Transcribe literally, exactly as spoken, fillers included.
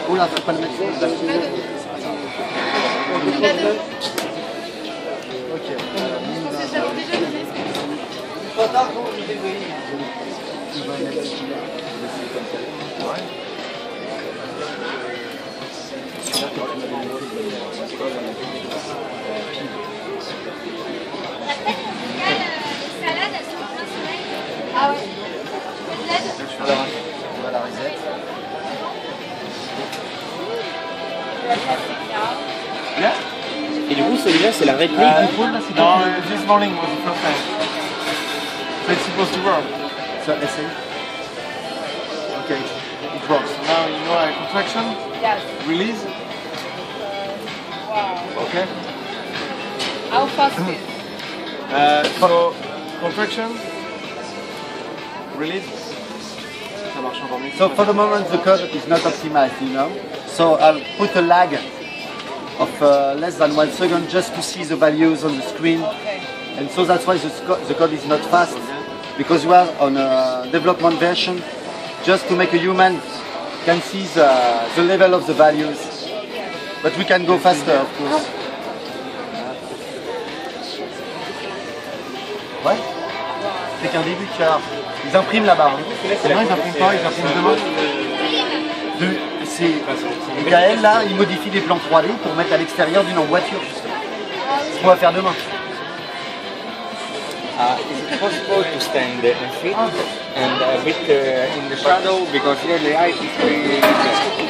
Oula, faut pas le mettre. Ok. Pas tard, non, je vais briller. On va mettre celui-là. Ouais. Celui-là, quand tu m'avais montré, Ah ouais. Alors, on va la reset. Là. Et du coup, celui-là, c'est la réplique. Uh, no, this morning was the first time. So it's supposed to work. So, essay. Okay, it works. Now you know a contraction, Yes. release. Wow. Okay. How fast is it? Uh, so contraction, release. Ça marche encore mieux. So for the moment the code is not optimized, you know. So I'll put a lag of uh, less than one second just to see the values on the screen. Okay. And so that's why the, the code is not fast, because we are on a development version, just to make a human can see the, the level of the values. But we can go faster, of course. Ouais. C'est qu'un début de car. Ils impriment là-bas. Hein. Non, ils impriment pas, ils impriment demain. De, c'est, Gaël là, il modifie des plans trois D pour mettre à l'extérieur d'une voiture justement. Ce qu'on va faire demain. Uh, is it possible to stand and fit and a bit uh, in the shadow because here the light is very